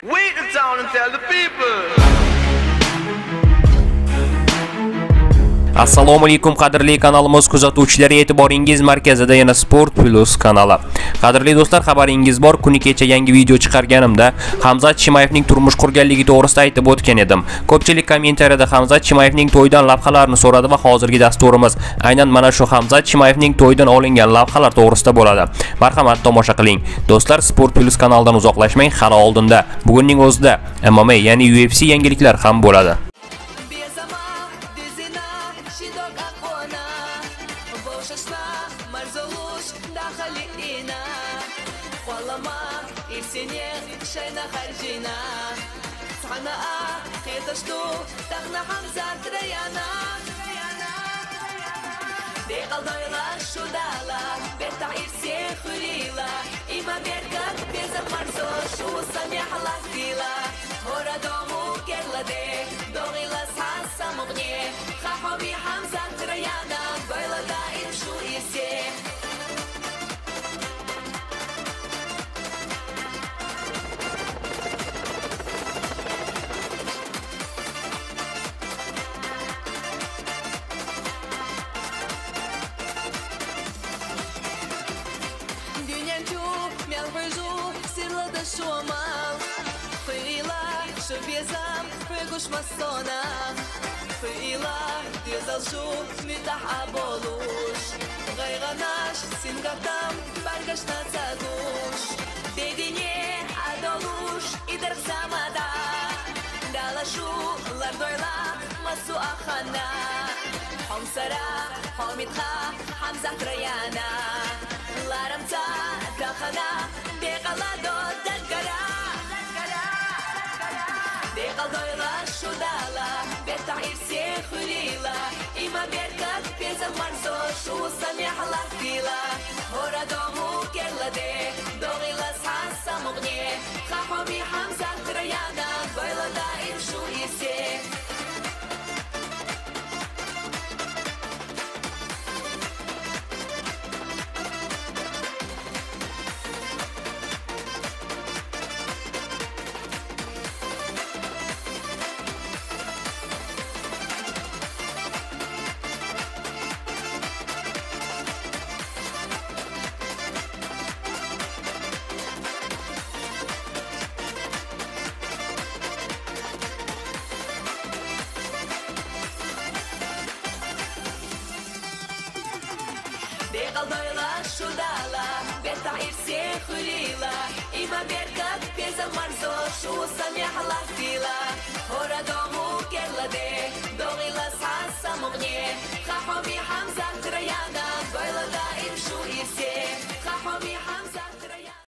Wait the town and tell the people. Assalomu alaykum qadrli kanalimiz kuzatuvchilari, e'tiboringiz markazida yana Sport Plus kanali. Qadrli do'stlar, xabaringiz bor, kuni kecha yangi video chiqarganimda Hamzat Chimayevning turmush qurganligi to'g'risida aytib o'tgan edim. Ko'pchilik kommentariyada Hamzat Chimayevning to'ydan lavhalarni so'radi va hozirgi dasturimiz aynan mana shu Hamzat Chimayevning to'ydan olingan lavhalar to'g'risida bo'ladi. Marhamat tomosha qiling. Do'stlar, Sport Plus kanalidan uzoqlashmang, hali oldinda bugunning o'zida MMA ya'ni UFC yangiliklar ham bo'ladi. Hora domu kerlade, dogila sasa mugne,